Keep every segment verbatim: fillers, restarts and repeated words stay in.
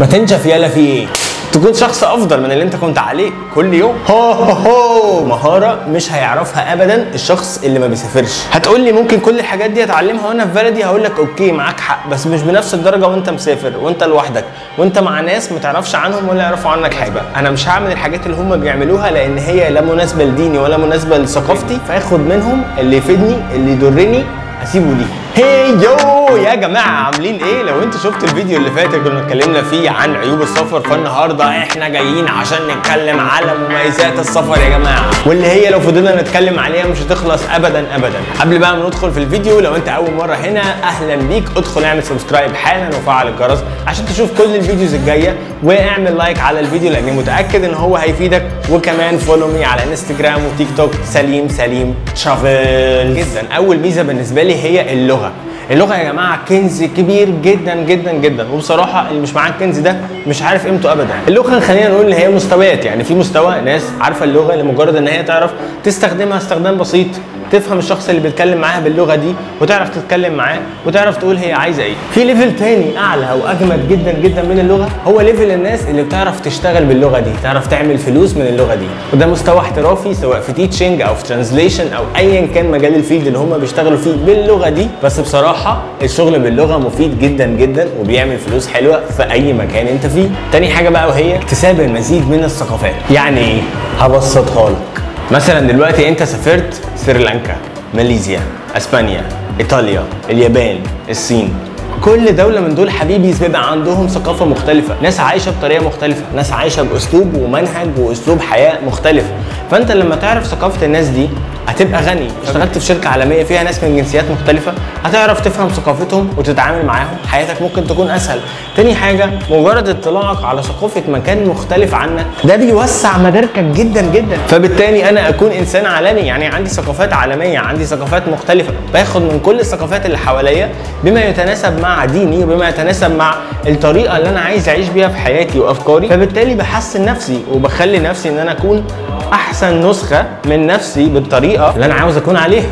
ما تنشف يالا في ايه؟ تكون شخص افضل من اللي انت كنت عليه كل يوم. هو هو مهاره مش هيعرفها ابدا الشخص اللي ما بيسافرش. هتقول لي ممكن كل الحاجات دي اتعلمها وانا في بلدي، هقول لك اوكي معاك حق، بس مش بنفس الدرجه وانت مسافر وانت لوحدك وانت مع ناس ما تعرفش عنهم ولا يعرفوا عنك حاجه. انا مش هعمل الحاجات اللي هم بيعملوها لان هي لا مناسبه لديني ولا مناسبه لثقافتي، فاخد منهم اللي يفيدني اللي يضرني اسيبه ليه. هي يو يا جماعه عاملين ايه؟ لو انت شفت الفيديو اللي فات كنا اتكلمنا فيه عن عيوب السفر، فالنهارده احنا جايين عشان نتكلم على مميزات السفر يا جماعه، واللي هي لو فضلنا نتكلم عليها مش هتخلص ابدا ابدا. قبل بقى ما ندخل في الفيديو، لو انت اول مره هنا اهلا بيك، ادخل اعمل سبسكرايب حالا وفعل الجرس عشان تشوف كل الفيديوز الجايه، واعمل لايك على الفيديو لاني متاكد ان هو هيفيدك، وكمان فولو مي على انستجرام وتيك توك سليم سليم ترافل. جدا اول ميزه بالنسبه لي هي اللغه. اللغه يا جماعه كنز كبير جدا جدا جدا، وبصراحه اللي مش معاه الكنز ده مش عارف قيمته ابدا. اللغه خلينا نقول ان هي مستويات، يعني في مستوى ناس عارفه اللغه لمجرد ان هي تعرف تستخدمها استخدام بسيط، تفهم الشخص اللي بيتكلم معاها باللغه دي وتعرف تتكلم معاه وتعرف تقول هي عايزه ايه. في ليفل تاني اعلى واجمد جدا جدا من اللغه، هو ليفل الناس اللي بتعرف تشتغل باللغه دي، تعرف تعمل فلوس من اللغه دي، وده مستوى احترافي سواء في تيتشنج او في ترانزليشن او ايا كان مجال الفيلد اللي هم بيشتغلوا فيه باللغه دي. بس بصراحه الشغل باللغه مفيد جدا جدا وبيعمل فلوس حلوه في اي مكان انت فيه. تاني حاجه بقى وهي اكتساب المزيد من الثقافات. يعني ايه؟ هبسطها لك. مثلا دلوقتي انت سافرت سريلانكا، ماليزيا، اسبانيا، ايطاليا، اليابان، الصين، كل دولة من دول حبيبي بيبقى عندهم ثقافة مختلفة، ناس عايشة بطريقة مختلفة، ناس عايشة بأسلوب ومنهج وأسلوب حياة مختلف. فأنت لما تعرف ثقافة الناس دي هتبقى غني. اشتغلت في شركة عالمية فيها ناس من جنسيات مختلفة، هتعرف تفهم ثقافتهم وتتعامل معاهم، حياتك ممكن تكون أسهل. تاني حاجة، مجرد اطلاعك على ثقافة مكان مختلف عنك ده بيوسع مداركك جدا جدا، فبالتالي أنا أكون إنسان عالمي، يعني عندي ثقافات عالمية، عندي ثقافات مختلفة، باخد من كل الثقافات اللي حواليا بما يتناسب مع ديني وبما يتناسب مع الطريقة اللي أنا عايز أعيش بيها في حياتي وأفكاري، فبالتالي بحسن نفسي وبخلي نفسي إن أنا أكون أحسن نسخة من نفسي بالطريقة اللي أنا عاوز أكون عليها.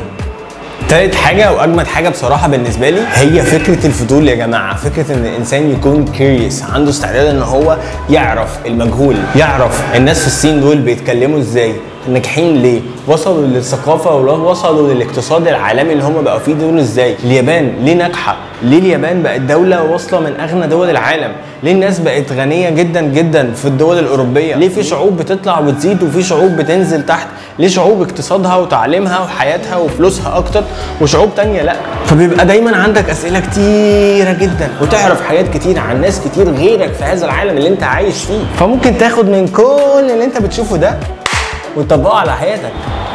تالت حاجة وأجمد حاجة بصراحة بالنسبة لي هي فكرة الفضول يا جماعة، فكرة إن الإنسان يكون كيوريوس، عنده استعداد إن هو يعرف المجهول، يعرف الناس في الصين دول بيتكلموا إزاي، ناجحين ليه، وصلوا للثقافة ووصلوا للاقتصاد العالمي اللي هم بقوا فيه دول إزاي، اليابان ليه ناجحة، ليه اليابان بقت دولة واصلة من أغنى دول العالم، ليه الناس بقت غنية جدا جدا في الدول الأوروبية، ليه في شعوب بتطلع وتزيد وفي شعوب بتنزل تحت، ليه شعوب اقتصادها وتعليمها وحياتها وفلوسها أكتر وشعوب تانية لأ. فبيبقى دايما عندك أسئلة كتيرة جدا وتعرف حاجات كتير عن ناس كتير غيرك في هذا العالم اللي انت عايش فيه، فممكن تاخد من كل اللي انت بتشوفه ده وتطبقه على حياتك.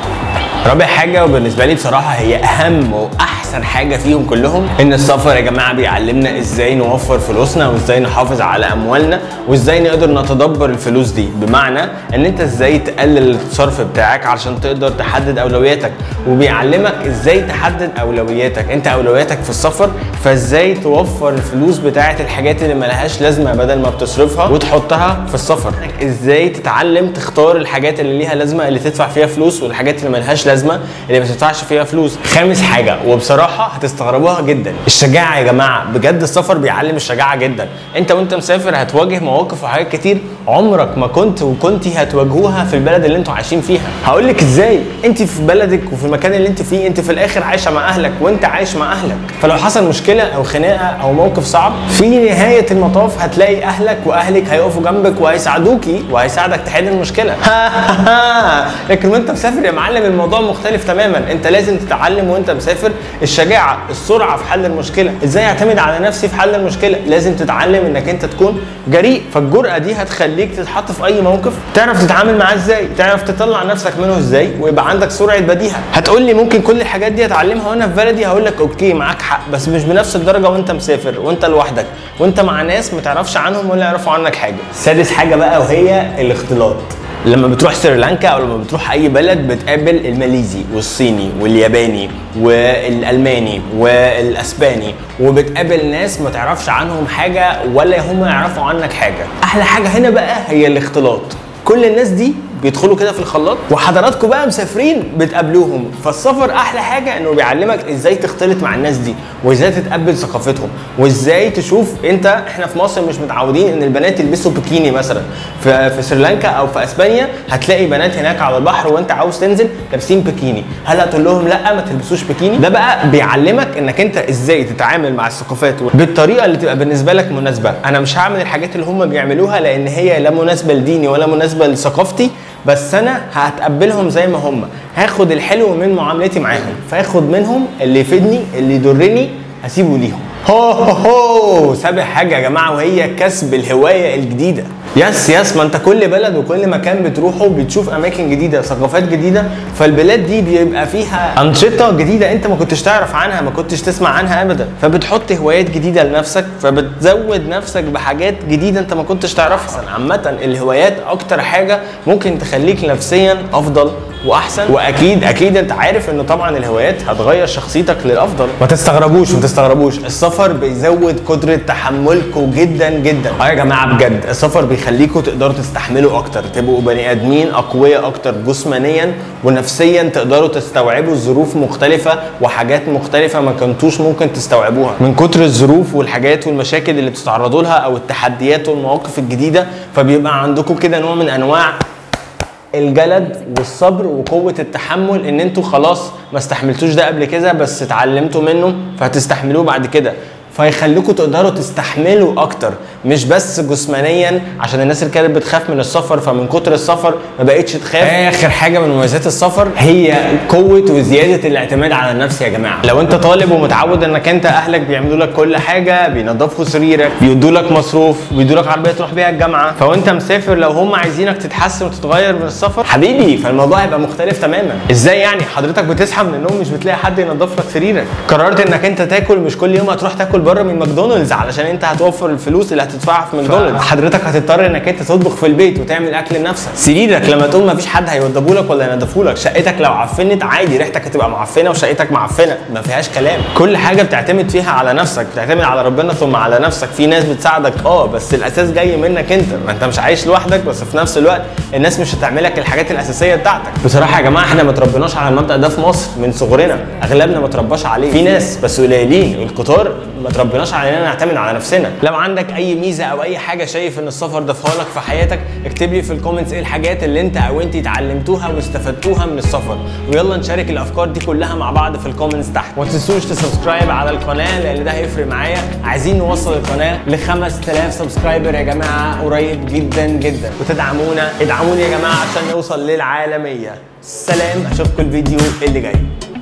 رابع حاجة وبالنسبة لي بصراحة هي أهم وأحسن حاجة فيهم كلهم، إن السفر يا جماعة بيعلمنا إزاي نوفر فلوسنا وإزاي نحافظ على أموالنا وإزاي نقدر نتدبر الفلوس دي، بمعنى إن أنت إزاي تقلل الصرف بتاعك علشان تقدر تحدد أولوياتك، وبيعلمك إزاي تحدد أولوياتك، أنت أولوياتك في السفر فإزاي توفر الفلوس بتاعة الحاجات اللي ملهاش لازمة بدل ما بتصرفها وتحطها في السفر، إزاي تتعلم تختار الحاجات اللي ليها لازمة اللي تدفع فيها فلوس والحاجات اللي ملهاش لازمة اللي ما تدفعش فيها فلوس. خامس حاجه وبصراحه هتستغربوها جدا، الشجاعه يا جماعه، بجد السفر بيعلم الشجاعه جدا. انت وانت مسافر هتواجه مواقف وحاجات كتير عمرك ما كنت وكنتي هتواجهوها في البلد اللي انتوا عايشين فيها. هقول لك ازاي، انت في بلدك وفي المكان اللي انت فيه انت في الاخر عايشه مع اهلك وانت عايش مع اهلك، فلو حصل مشكله او خناقه او موقف صعب في نهايه المطاف هتلاقي اهلك واهلك هيقفوا جنبك وهيساعدوكي وهيساعدك تحل المشكله. لكن وانت مسافر يا معلم الموضوع مختلف تماما، انت لازم تتعلم وانت مسافر الشجاعه، السرعه في حل المشكله، ازاي اعتمد على نفسي في حل المشكله، لازم تتعلم انك انت تكون جريء، فالجرأه دي هتخليك تتحط في اي موقف تعرف تتعامل معاه ازاي، تعرف تطلع نفسك منه ازاي، ويبقى عندك سرعه بديهه. هتقول لي ممكن كل الحاجات دي اتعلمها وانا في بلدي، هقول لك اوكي معاك حق، بس مش بنفس الدرجه وانت مسافر وانت لوحدك وانت مع ناس ما تعرفش عنهم ولا يعرفوا عنك حاجه. سادس حاجه بقى وهي الاختلاط. لما بتروح سريلانكا او لما بتروح اي بلد بتقابل الماليزي والصيني والياباني والالماني والاسباني، وبتقابل ناس ما تعرفش عنهم حاجه ولا هم يعرفوا عنك حاجه. احلى حاجه هنا بقى هي الاختلاط، كل الناس دي بيدخلوا كده في الخلاط، وحضراتكم بقى مسافرين بتقابلوهم. فالسفر احلى حاجه انه بيعلمك ازاي تختلط مع الناس دي، وازاي تتقبل ثقافتهم، وازاي تشوف. انت احنا في مصر مش متعودين ان البنات يلبسوا بيكيني مثلا. في في سريلانكا او في اسبانيا هتلاقي بنات هناك على البحر وانت عاوز تنزل لابسين بيكيني، هل هتقول لهم لا ما تلبسوش بيكيني؟ ده بقى بيعلمك انك انت ازاي تتعامل مع الثقافات بالطريقه اللي تبقى بالنسبه لك مناسبه. انا مش هعمل الحاجات اللي هم بيعملوها لان هي لا مناسبه لديني ولا مناسبه لثقافتي، بس انا هتقبلهم زي ما هم، هاخد الحلو من معاملتي معاهم، فاخد منهم اللي يفيدني اللي يضرني اسيبه ليهم. هو هو سابع حاجه يا جماعه، وهي كسب الهوايه الجديده. يس يس ما انت كل بلد وكل مكان بتروحه بتشوف اماكن جديده، ثقافات جديده، فالبلاد دي بيبقى فيها انشطه جديده انت ما كنتش تعرف عنها، ما كنتش تسمع عنها ابدا، فبتحط هوايات جديده لنفسك، فبتزود نفسك بحاجات جديده انت ما كنتش تعرفها. عامه الهوايات اكتر حاجه ممكن تخليك نفسيا افضل واحسن، واكيد اكيد انت عارف ان طبعا الهوايات هتغير شخصيتك للافضل. ما تستغربوش ما تستغربوش السفر بيزود قدره تحملكم جدا جدا. اه يا جماعه بجد السفر بيخليكم تقدروا تستحملوا اكتر، تبقوا بني ادمين اقوياء اكتر جسمانيا ونفسيا، تقدروا تستوعبوا ظروف مختلفه وحاجات مختلفه ما كنتوش ممكن تستوعبوها من كتر الظروف والحاجات والمشاكل اللي بتتعرضوا لها او التحديات والمواقف الجديده. فبيبقى عندكم كده نوع من انواع الجلد والصبر وقوة التحمل، ان انتوا خلاص ما استحملتوش ده قبل كده بس اتعلمتوا منه فهتستحملوه بعد كده، فيخليكم تقدروا تستحملوا اكتر، مش بس جسمانيا. عشان الناس اللي كانت بتخاف من السفر فمن كتر السفر ما بقتش تخاف. اخر حاجه من مميزات السفر هي قوه وزياده الاعتماد على النفس يا جماعه. لو انت طالب ومتعود انك انت اهلك بيعملوا لك كل حاجه، بينظفوا سريرك، بيدوا لك مصروف، بيدوا لك عربيه تروح بيها الجامعه، فوانت مسافر لو هم عايزينك تتحسن وتتغير من السفر حبيبي، فالموضوع هيبقى مختلف تماما. ازاي يعني؟ حضرتك بتصحى من النوم مش بتلاقي حد ينظف لك سريرك، قررت انك انت تاكل، مش كل يوم هتروح تاكل بره من ماكدونالدز علشان انت هتوفر الفلوس اللي هتدفعها في ماكدونالدز، حضرتك هتضطر انك انت تطبخ في البيت وتعمل اكل لنفسك. سريرك لما تقوم مفيش حد هيوضبه لك ولا ينضفه لك، شقتك لو عفنت عادي ريحتك هتبقى معفنه وشقتك معفنه، ما فيهاش كلام. كل حاجه بتعتمد فيها على نفسك، بتعتمد على ربنا ثم على نفسك. في ناس بتساعدك اه بس الاساس جاي منك انت، ما انت مش عايش لوحدك، بس في نفس الوقت الناس مش هتعملك الحاجات الاساسيه بتاعتك. بصراحه يا جماعه احنا ما تربيناش على المبدا ده في مصر من صغرنا، اغلبنا ما ترباش عليه، في ناس بس قليلين، الكتار ما تربيناش على اننا نعتمد على نفسنا. لو عندك اي ميزه او اي حاجه شايف ان السفر ضافها لك في حياتك، اكتب لي في الكومنتس ايه الحاجات اللي انت او انت اتعلمتوها واستفدتوها من السفر، ويلا نشارك الافكار دي كلها مع بعض في الكومنتس تحت. وما تنسوش تسبسكرايب على القناه لان ده هيفرق معايا. عايزين نوصل القناه ل خمسة آلاف سبسكرايبر يا جماعه قريب جدا جدا، وتدعمونا ادعموني يا جماعه عشان نوصل للعالميه. سلام، اشوفكم الفيديو اللي جاي.